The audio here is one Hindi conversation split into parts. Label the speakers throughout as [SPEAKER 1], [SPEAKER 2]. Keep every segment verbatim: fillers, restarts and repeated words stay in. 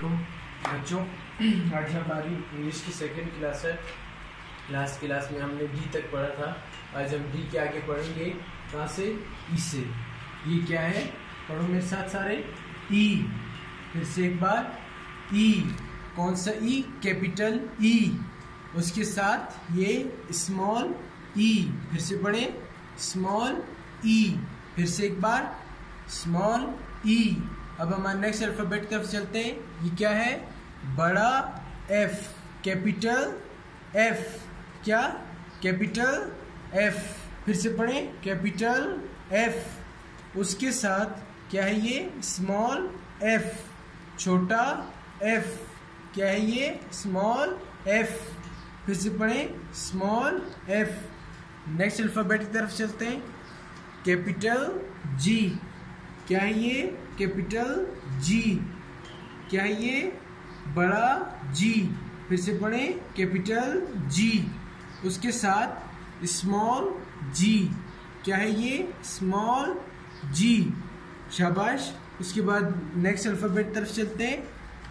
[SPEAKER 1] वालेकुम बच्चों। आज हमारी इंग्लिश की सेकंड क्लास है। लास्ट क्लास में हमने डी तक पढ़ा था। आज हम डी के आगे पढ़ेंगे। कहाँ से? ई से। ये क्या है? पढ़ो मेरे साथ सारे। ई, फिर से एक बार ई। कौन सा ई? Capital E. उसके साथ ये स्मॉल ई। फिर से पढ़े, स्मॉल ई। फिर से एक बार स्मॉल ई। अब हमारे नेक्स्ट अल्फाबेट की तरफ चलते हैं। ये क्या है? बड़ा एफ, कैपिटल एफ। क्या? Capital F. फिर से पढ़ें, कैपिटल एफ। उसके साथ क्या है? ये स्मॉल एफ, छोटा एफ। क्या है ये? Small F. फिर से पढ़ें, स्मॉल एफ। नेक्स्ट अल्फाबेट की तरफ चलते हैं। Capital G. क्या है ये? Capital G. क्या है ये? बड़ा जी। फिर से पढ़ें, कैपिटल जी। उसके साथ स्मॉल जी। क्या है ये? Small G. शाबाश। उसके बाद नेक्स्ट अल्फाबेट तरफ चलते हैं।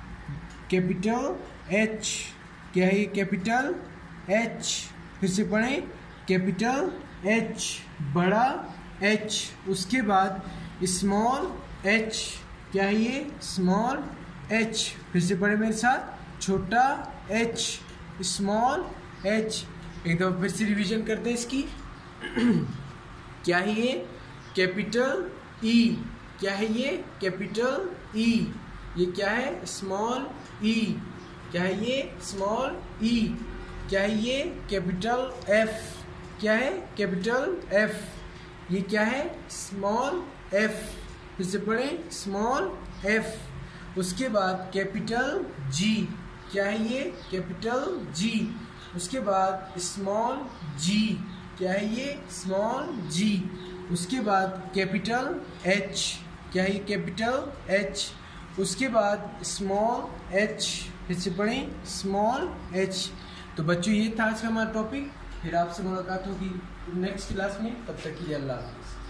[SPEAKER 1] Capital H. क्या है ये? Capital H. फिर से पढ़ें, कैपिटल एच, बड़ा एच। उसके बाद स्मॉल एच। क्या है ये? Small H. फिर से पढ़े मेरे साथ, छोटा एच, स्मॉल एच। एक दफा फिर से रिवीजन करते हैं इसकी। क्या है ये? Capital E. क्या है ये? Capital E. ये क्या है? Small E. क्या है ये? Small E. क्या है ये? Capital F. क्या है? Capital F. ये क्या है? Small F. फिर से पढ़ें, स्मॉल एफ। उसके बाद कैपिटल जी। क्या है ये? Capital G. उसके बाद स्मॉल जी। क्या है ये? Small G. उसके बाद कैपिटल एच। क्या है ये? Capital H. उसके बाद स्मॉल एच। फिर से पढ़ें, स्मॉल एच। तो बच्चों, ये था आज का हमारा टॉपिक। फिर आपसे मुलाकात होगी नेक्स्ट क्लास में। तब तक के लिए अल्लाह हाफ़िज़।